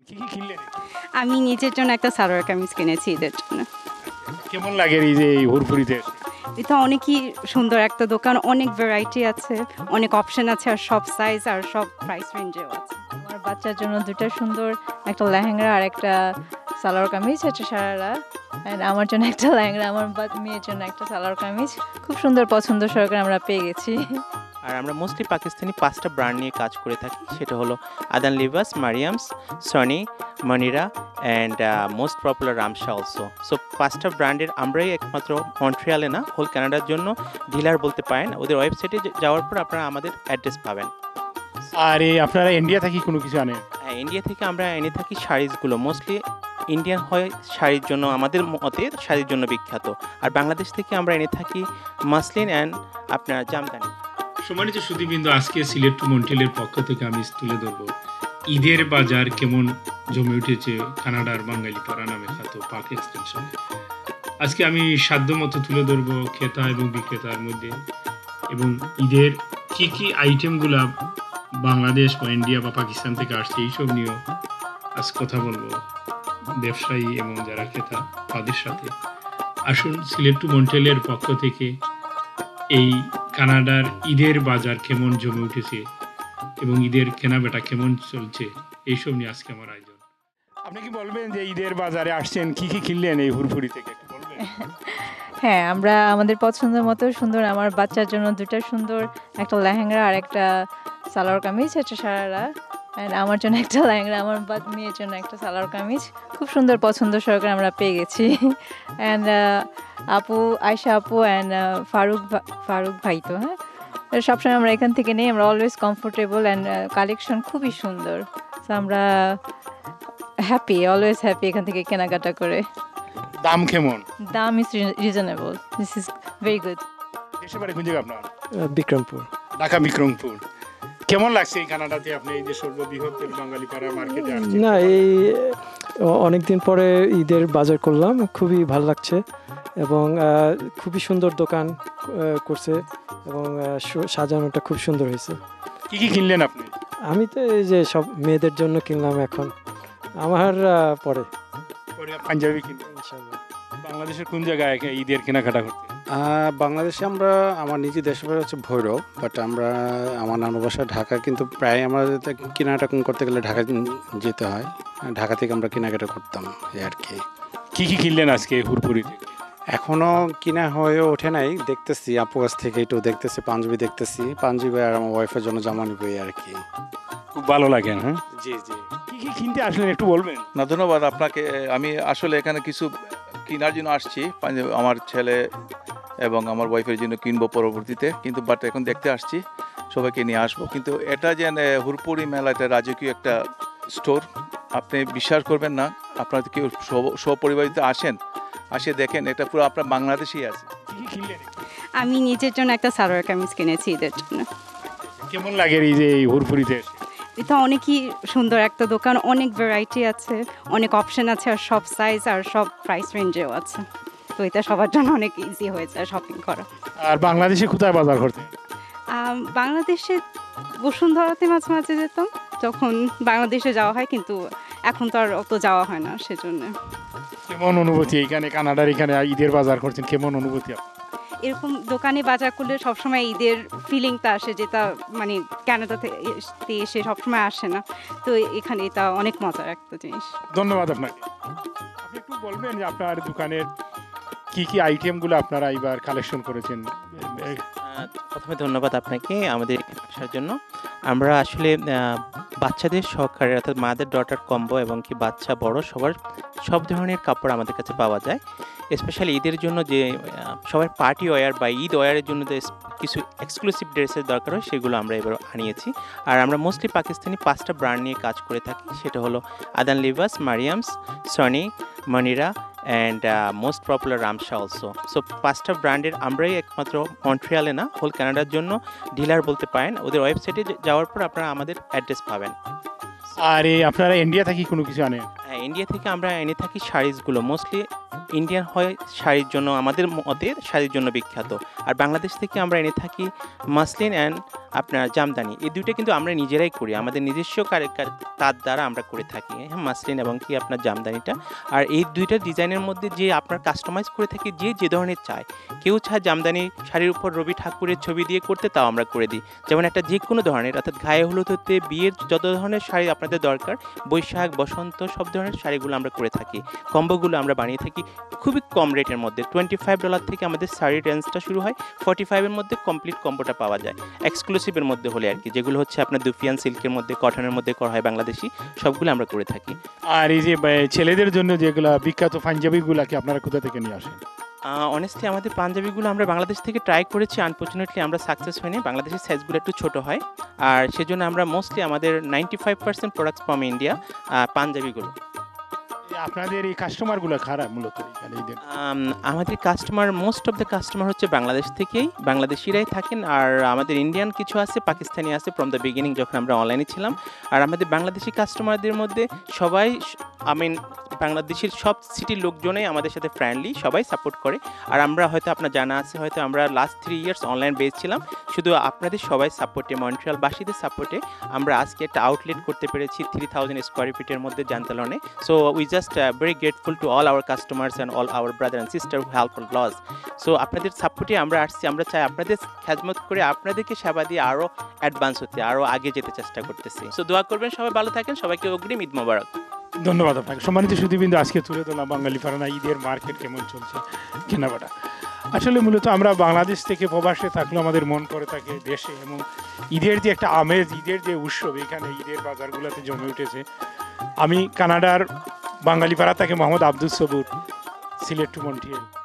কি কিনলেন? আমি নিজের জন্য একটা সালোয়ার কামিজ কিনেছি ঈদের জন্য। কেমন লাগে এই যে এই হুড়ফুড়িতে? এটা অনেকই সুন্দর একটা দোকান, অনেক ভ্যারাইটি আছে, অনেক অপশন আছে, আর সব সাইজ আর সব প্রাইস রেঞ্জেও আছে। আমার বাচ্চার জন্য দুটো সুন্দর, একটা লেহেঙ্গা আর একটা সালোয়ার কামিজ, একটা সারারা। অ্যান্ড আমার জন্য একটা লেহেঙ্গা, আমার মেয়ের জন্য একটা সালোয়ার কামিজ। খুব সুন্দর পছন্দ সহকারে আমরা পেয়ে গেছি। আর আমরা মোস্টলি পাকিস্তানি 5টা ব্র্যান্ড নিয়ে কাজ করে থাকি। সেটা হলো Adan Libas, Mariams, Soni, Munira and most popular Ramsha also. So 5টা ব্র্যান্ডের আমরাই একমাত্র মন্ট্রিয়ালে না, হোল কানাডার জন্য ডিলার বলতে পারেন। ওদের ওয়েবসাইটে যাওয়ার পর আপনারা আমাদের অ্যাড্রেস পাবেন। আর আপনারা ইন্ডিয়া থেকে কোনো কিছু আনেন? হ্যাঁ, ইন্ডিয়া থেকে আমরা এনে থাকি শাড়িজগুলো। মোস্টলি ইন্ডিয়ান হয় শাড়ির জন্য, আমাদের মতে শাড়ির জন্য বিখ্যাত। আর বাংলাদেশ থেকে আমরা এনে থাকি মাসলিন অ্যান্ড আপনার জামদানি। সম্মানিত সুধীবৃন্দ, আজকে সিলেট টু মন্ট্রিয়ালের পক্ষ থেকে আমি তুলে ধরব ঈদের বাজার কেমন জমে উঠেছে কানাডার বাঙালি পাড়া নামে খ্যাত পার্ক এক্সটেনশনে। আজকে আমি সাধ্যমতো তুলে ধরব ক্রেতা এবং বিক্রেতার মধ্যে, এবং ঈদের কি কি আইটেমগুলা বাংলাদেশ বা ইন্ডিয়া বা পাকিস্তান থেকে আসছে এইসব নিয়েও আজ কথা বলবো ব্যবসায়ী এবং যারা ক্রেতা তাদের সাথে। আসুন সিলেট টু মন্ট্রিয়ালের পক্ষ থেকে এই কানাডার ঈদের বাজার কেমন জমে উঠেছে এবং ঈদের কেনাবেটা কেমন চলছে এইসব নিয়ে আজকে আমার আয়োজন। আপনি কি বলবেন যে ঈদের বাজারে আসছেন, কি কি কিনলেন এই হুড়ফুড়ি থেকে একটু বলবেন? হ্যাঁ, আমরা আমাদের পছন্দের মতো সুন্দর, আমার বাচ্চার জন্য দুটো সুন্দর, একটা লেহেঙ্গা আর একটা সালোয়ার কামিজ, একটা সারারা। অ্যান্ড আমার জন্য একটা লেহেঙ্গা, আমার মেয়ের জন্য একটা সালোয়ার কামিজ। খুব সুন্দর পছন্দ সহকারে আমরা পেয়ে গেছি। অ্যান্ড আপু, আয়শা আপু অ্যান্ড ফারুক ভাই তো, হ্যাঁ, সবসময় আমরা এখান থেকে নেই। আমরা অলওয়েজ কমফোর্টেবল অ্যান্ড কালেকশন খুবই সুন্দর। তো আমরা হ্যাপি, অলওয়েজ হ্যাপি এখান থেকে কেনাকাটা করে। দাম কেমন? দাম is reasonable, this is very good. দেশে বাড়ি কোন জায়গা আপনার? বিক্রমপুর। ঢাকা বিক্রমপুর। কেমন লাগছে এই কানাডাতে আপনি এই যে সর্ববৃহৎ বাঙালি পাড়ার মার্কেটে আসছেন? না, এই অনেকদিন পরে ঈদের বাজার করলাম, খুবই ভালো লাগছে এবং খুবই সুন্দর দোকান করছে এবং সাজানোটা খুব সুন্দর হয়েছে। কি কি কিনলেন আপনি? আমি তো এই যে সব মেয়েদের জন্য কিনলাম, এখন আমার পরে পাঞ্জাবি কিনলেন ইনশাআল্লাহ। বাংলাদেশের কোন জায়গায় ঈদের কেনাকাটা করতে? বাংলাদেশে আমরা, আমার নিজের দেশের বাড়ি হচ্ছে ভৈরব, বাট আমার নানু বাসা ঢাকা, কিন্তু প্রায় আমরা কেনাকাটা করতে গেলে ঢাকা যেতে হয়। ঢাকা থেকে আমরা কেনাকাটা করতাম এই আর কি। কি কি কিনলেন আজকে হুড়ফুড়িতে? এখনও কিনা হয়ে ওঠে নাই, দেখতেছি আপু কাছ থেকে একটু দেখতেছি, পাঞ্জাবি দেখতেছি, পাঞ্জাবি আর আমার ওয়াইফের জন্য জামা নিব এই আর কি। খুব ভালো লাগে। হ্যাঁ, জি জি। কি কি কিনতে আসলেন একটু বলবেন? না, ধন্যবাদ আপনাকে। আমি আসলে এখানে কিছু কেনার জন্য আসছি, আমার ছেলে এবং আমার ওয়াইফের জন্য কিনবো পরবর্তীতে, কিন্তু বাট এখন দেখতে আসছি, সবাইকে নিয়ে আসবো। কিন্তু এটা যে হুড়পুরি মেলা, এটা রাজকীয় একটা স্টোর, আপনি বিশ্বাস করবেন না। আপনারা কি সপরিবারিতে আসেন, আসে দেখেন, এটা পুরো আপনার বাংলাদেশেই আছে। কি কি কিনলেন? আমি নিজের জন্য একটা সালোয়ার কামিজ কিনেছি ঈদের জন্য। কেমন লাগে এই যে এই হুড়ফুড়িতে? এটা অনেকই সুন্দর একটা দোকান, অনেক ভ্যারাইটি আছে, অনেক অপশন আছে, আর সব সাইজ আর সব প্রাইস রেঞ্জেও আছে। তো এটা সবার জন্য অনেক ইজি হয়ে যায় শপিং করা। আর বাংলাদেশে কোথায় বাজার করতে? বাংলাদেশে বসুন্ধরাতে মাঝে মাঝে যেতাম যখন বাংলাদেশে যাওয়া হয়, কিন্তু এখন তো আর অত যাওয়া হয় না, সেজন্য। কেমন অনুভূতি এখানে কানাডার এখানে ঈদের বাজার করছেন, কেমন অনুভূতি? এরকম দোকানে বাজার করলে সবসময় ঈদের ফিলিংটা আসে, যেটা মানে কানাডাতে এসে সবসময় আসে না। তো এখানে এটা অনেক মজার একটা জিনিস। ধন্যবাদ আপনাকে। আপনি একটু বলবেন যে আপনার দোকানের কি কি আইটেমগুলো আপনারা এবার কালেকশন করেছেন? প্রথমে ধন্যবাদ আপনাকে আমাদের আসার জন্য। আমরা আসলে বাচ্চাদের সহকারে, অর্থাৎ মাদের ডটার কম্বো এবং কি বাচ্চা বড় সব ধরনের কাপড় আমাদের কাছে পাওয়া যায়। স্পেশালি ঈদের জন্য যে সবার পার্টি ওয়্যার বা ঈদ ওয়্যারের জন্য যে কিছু এক্সক্লুসিভ ড্রেসের দরকার হয়, সেগুলো আমরা এবার আনিয়েছি। আর আমরা মোস্টলি পাকিস্তানি 5টা ব্র্যান্ড নিয়ে কাজ করে থাকি। সেটা হলো Adan Libas, Mariams, Soni, Munira and most popular Ramsha also. So 5টা ব্র্যান্ডের আমরাই একমাত্র মন্ট্রিয়ালে না, হোল কানাডার জন্য ডিলার বলতে পারেন। ওদের ওয়েবসাইটে যাওয়ার পর আপনারা আমাদের অ্যাড্রেস পাবেন। আর আপনারা ইন্ডিয়া থেকে কোনো কিছু আনেন? হ্যাঁ, ইন্ডিয়া থেকে আমরা এনে থাকি শাড়িজগুলো মোস্টলি ইন্ডিয়ান হয় শাড়ির জন্য, আমাদের মতে শাড়ির জন্য বিখ্যাত। আর বাংলাদেশ থেকে আমরা এনে থাকি মাসলিন অ্যান্ড আপনার জামদানি, এই দুইটা কিন্তু আমরা নিজেরাই করি, আমাদের নিজস্ব কাজ দ্বারা আমরা করে থাকি। হ্যাঁ, মাসলিন এবং কি আপনার জামদানিটা। আর এই দুইটা ডিজাইনের মধ্যে যে আপনার কাস্টমাইজ করে থাকি যে ধরনের চায়, কেউ চায় জামদানি শাড়ির উপর রবি ঠাকুরের ছবি দিয়ে করতে, তাও আমরা করে দিই। যেমন একটা যে কোনো ধরনের, অর্থাৎ গায়ে হলুদ হতে বিয়ের যত ধরনের শাড়ি আপনাদের দরকার, বৈশাখ বসন্ত সব ধরনের শাড়িগুলো আমরা করে থাকি। কম্বোগুলো আমরা বানিয়ে থাকি খুবই কম রেটের মধ্যে। $25 থেকে আমাদের শাড়ির রেঞ্জটা শুরু হয়, 45-এর মধ্যে কমপ্লিট কম্বোটা পাওয়া যায়। এক্সক্লুসিভের মধ্যে হলে আর কি, যেগুলো হচ্ছে আপনার দুফিয়ান সিল্কের মধ্যে, কটনের মধ্যে করা হয় বাংলাদেশি, সবগুলো আমরা করে থাকি। আর এই যে ছেলেদের জন্য যেগুলো বিখ্যাত পাঞ্জাবিগুলো কি আপনারা কোথা থেকে নিয়ে আসেন? অনেস্টলি আমাদের পাঞ্জাবিগুলো আমরা বাংলাদেশ থেকে ট্রাই করেছি, আনফর্চুনেটলি আমরা সাকসেস হয়নি, বাংলাদেশের সাইজগুলো একটু ছোটো হয়। আর সেজন্য আমরা মোস্টলি আমাদের 95% প্রোডাক্টস ফ্রম ইন্ডিয়া পাঞ্জাবিগুলো। আপনাদের এই কাস্টমারগুলো খারাপ মূলত এখানে ঈদের? আমাদের customer, most of the customer হচ্ছে বাংলাদেশ থেকেই, বাংলাদেশিরাই থাকেন। আর আমাদের ইন্ডিয়ান কিছু আছে, পাকিস্তানি আছে ফ্রম দ্য বিগিনিং যখন আমরা অনলাইনে ছিলাম। আর আমাদের বাংলাদেশি কাস্টমারদের মধ্যে সবাই, বাংলাদেশের সব সিটির লোকজনই আমাদের সাথে ফ্রেন্ডলি, সবাই সাপোর্ট করে। আর আমরা হয়তো আপনার জানা আছে, হয়তো আমরা লাস্ট 3 ইয়ার্স অনলাইন বেস ছিলাম, শুধু আপনাদের সবাই সাপোর্টে, মন্ট্রিয়ালবাসীদের সাপোর্টে আমরা আজকে একটা আউটলেট করতে পেরেছি 3000 স্কোয়ার ফিটের মধ্যে জান্তালনে। So we just very grateful to all our customers and all our brother and sister who help us. So আপনাদের সাপোর্টে আমরা আসছি, আমরা চাই আপনাদের খেদমত করে আপনাদেরকে সেবা দিয়ে আরও অ্যাডভান্স হতে, আরও আগে যেতে চেষ্টা করতেছি। সো দোয়া করবেন, সবাই ভালো থাকেন, সবাইকে অগ্রিম ঈদ মোবারক। ধন্যবাদ আপনাকে। সম্মানিত সুধীবৃন্দ, আজকে তুলে ধরলাম বাঙালি পারানা ঈদের মার্কেট কেমন চলছে, কেনাকাটা। আসলে মূলত আমরা বাংলাদেশ থেকে প্রবাসে থাকলেও আমাদের মন করে থাকে দেশে, এবং ঈদের যে একটা আমেজ, ঈদের যে উৎসব, এখানে ঈদের বাজারগুলোতে জমে উঠেছে। আমি কানাডার বাঙালি পাড়া থেকে মোহাম্মদ আব্দুল সবুর, সিলেট টু মন্ট্রিয়াল।